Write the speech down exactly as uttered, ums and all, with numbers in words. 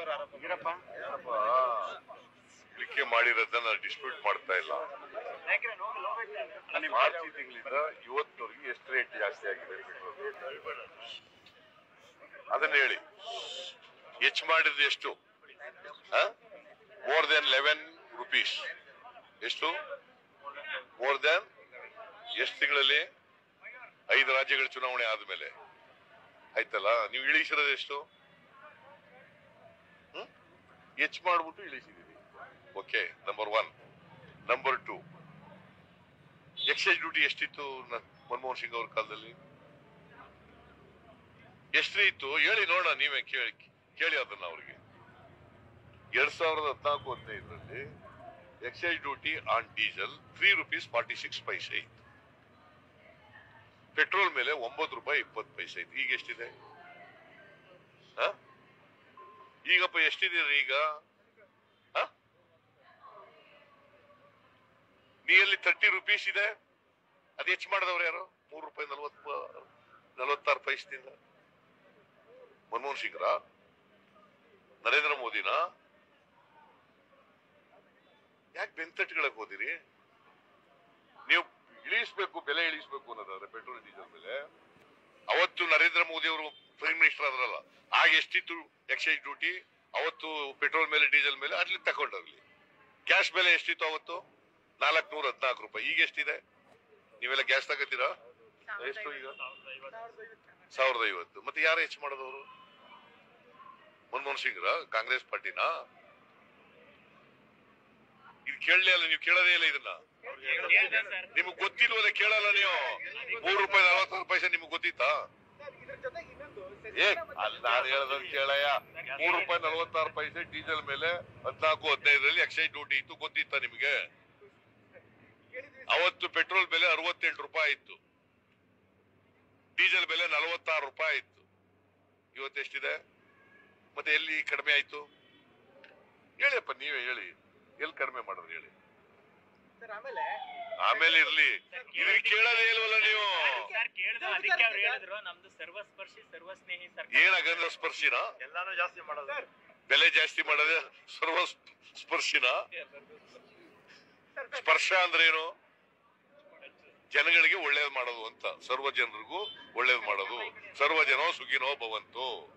ಇಳಿಕೆ ಮಾಡಿರೋದನ್ನ ಡಿಸ್ಪ್ಯೂಟ್ ಮಾಡ್ತಾ ಇಲ್ಲ. ಮಾರ್ಚ್ ತಿಂಗಳಿಂದ ಇವತ್ತಿನವರೆಗೆ ಎಷ್ಟು ರೇಟ್ ಜಾಸ್ತಿ ಆಗಿದೆ ಅದನ್ನ ಹೇಳಿ. ಹೆಚ್ಚು ಮಾಡಿದ್ದು ಎಷ್ಟು? More than eleven rupees. ಎಷ್ಟು? ಮೋರ್ ದೆನ್ ಎಷ್ಟು ತಿಂಗಳಲ್ಲಿ? ಐದು ರಾಜ್ಯಗಳ ಚುನಾವಣೆ ಆದ್ಮೇಲೆ ಆಯ್ತಲ್ಲ. ನೀವು ಇಳಿಸಿರೋದು ಎಷ್ಟು? ಹ್ಮ್ ಹೆಚ್ಚು ಮಾಡ್ಬಿಟ್ಟು ಇಳಿಸಿದೀವಿ. Okay, number one. Number two, excise duty ಎಷ್ಟಿತ್ತು ಮನಮೋಹನ್ ಸಿಂಗ್ ಅವ್ರ ಕಾಲದಲ್ಲಿ? ಎಷ್ಟು ಇತ್ತು ಹೇಳಿ ನೋಡೋಣ. ನೀವೇ ಕೇಳಿ ಕೇಳಿ ಅದನ್ನ ಅವ್ರಿಗೆ. ಎರಡ್ ಸಾವಿರದ ಹದಿನಾಲ್ಕು ಹದಿನೈದರಲ್ಲಿ excise duty on diesel three rupees forty six ಪೈಸೆ ಇತ್ತು. ಪೆಟ್ರೋಲ್ ಮೇಲೆ ಒಂಬತ್ತು ರೂಪಾಯಿ ಇಪ್ಪತ್ತು ಪೈಸೆ ಇತ್ತು. ಈಗ ಎಷ್ಟಿದೆ? ಈಗಪ್ಪ ಎಷ್ಟಿದೆ ಈಗ? ನಿಯರ್ಲಿ ತರ್ಟಿ ರುಪೀಸ್ ಇದೆ. ಅದು ಹೆಚ್ಚು ಮಾಡಿದವ್ರು ಯಾರು? ಮೂರು ರೂಪಾಯಿ ನಲ್ವತ್ ನಲ್ವತ್ತಾರು ಪೈಸದಿಂದ. ಮನಮೋಹನ್ ಸಿಂಗ್ರ? ನರೇಂದ್ರ ಮೋದಿನ? ಯಾಕೆ ಬೆಂತಟ್ಟುಗಳಕ್ಕೆ ಹೋದಿರಿ? ನೀವು ಇಳಿಸ್ಬೇಕು, ಬೆಲೆ ಇಳಿಸ್ಬೇಕು ಅನ್ನೋದಾದ್ರೆ ಪೆಟ್ರೋಲ್ ಡೀಸೆಲ್ ಬೆಲೆ. ಅವತ್ತು ನರೇಂದ್ರ ಮೋದಿ ಅವರು ಪ್ರೈಮ್ ಮಿನಿಸ್ಟರ್ ಆದ್ರಲ್ಲ, ಆಗ ಎಷ್ಟಿತ್ತು ಎಕ್ಸೈಸ್ ಡ್ಯೂಟಿ? ಅವತ್ತು ಪೆಟ್ರೋಲ್ ಮೇಲೆ ಡೀಸೆಲ್ ಮೇಲೆ ಅಲ್ಲಿ ತಗೊಂಡೋಗ್ಲಿ. ಗ್ಯಾಸ್ ಬೆಲೆ ಎಷ್ಟಿತ್ತು ಅವತ್ತು? ನಾಲ್ಕು ನೂರ ಹದಿನಾಲ್ಕು ರೂಪಾಯಿ. ಈಗ ಎಷ್ಟಿದೆ? ನೀವೆಲ್ಲ ಗ್ಯಾಸ್ ತಗೋತೀರಾ? ಎಷ್ಟು ಈಗ? ಸಾವಿರದ ಐವತ್ತು. ಮತ್ತೆ ಯಾರು ಹೆಚ್ಚು ಮಾಡೋದವರು? ಮನಮೋಹನ್ ಸಿಂಗ್ರ? ಕಾಂಗ್ರೆಸ್ ಪಾರ್ಟಿನ? ಇದು ಕೇಳಲೇ ಅಲ್ಲ, ನೀವು ಕೇಳೋದೇ ಇಲ್ಲ ಇದನ್ನ. ನಿಮಗ್ ಗೊತ್ತಿಲ್ವಲ್ಲ, ಕೇಳಲ್ಲ ನೀವು. ಮೂರು ರೂಪಾಯಿ ನಲವತ್ತಾರು ಪೈಸೆ ನಿಮ್ಗೆ ಗೊತ್ತಿತ್ತಾ? ಏ ಅಲ್ಲಿ ನಾನು ಹೇಳೋದನ್ನ ಕೇಳಯ್ಯ. ಮೂರು ರೂಪಾಯಿ ನಲವತ್ತಾರು ಪೈಸೆ ಡೀಸೆಲ್ ಮೇಲೆ ಹದಿನಾಲ್ಕು ಹದಿನೈದರಲ್ಲಿ ಎಕ್ಸೈಸ್ ಡ್ಯೂಟಿ ಇತ್ತು, ಗೊತ್ತಿತ್ತಾ ನಿಮ್ಗೆ? ಅವತ್ತು ಪೆಟ್ರೋಲ್ ಬೆಲೆ ಅರವತ್ತೆಂಟು ರೂಪಾಯಿ ಇತ್ತು, ಡೀಸೆಲ್ ಬೆಲೆ ನಲವತ್ತಾರು ರೂಪಾಯಿ ಇತ್ತು. ಇವತ್ತೆಷ್ಟಿದೆ? ಮತ್ತೆ ಎಲ್ಲಿ ಕಡಿಮೆ ಆಯ್ತು? ಹೇಳಿಯಪ್ಪ, ನೀವೇ ಹೇಳಿ, ಎಲ್ಲಿ ಕಡಿಮೆ ಮಾಡೋದು ಹೇಳಿ. ಆಮೇಲೆ ಇರ್ಲಿ, ಇದ್ರ ಕೇಳೋದೇ ಇಲ್ವಲ್ಲ ನೀವು. ಏನಾಗಂದ್ರೆ ಸ್ಪರ್ಶಿನ ಎಲ್ಲಾನು ಜಾಸ್ತಿ ಮಾಡೋದು, ಬೆಲೆ ಜಾಸ್ತಿ ಮಾಡೋದೇ ಸರ್ವ ಸ್ಪರ್ಶಿನ? ಸ್ಪರ್ಶ ಅಂದ್ರೆ ಏನು? ಜನಗಳಿಗೆ ಒಳ್ಳೇದು ಮಾಡೋದು ಅಂತ. ಸರ್ವ ಜನರಿಗೂ ಒಳ್ಳೇದು ಮಾಡೋದು. ಸರ್ವ ಜನೋ ಸುಖಿನೋ ಭವಂತು.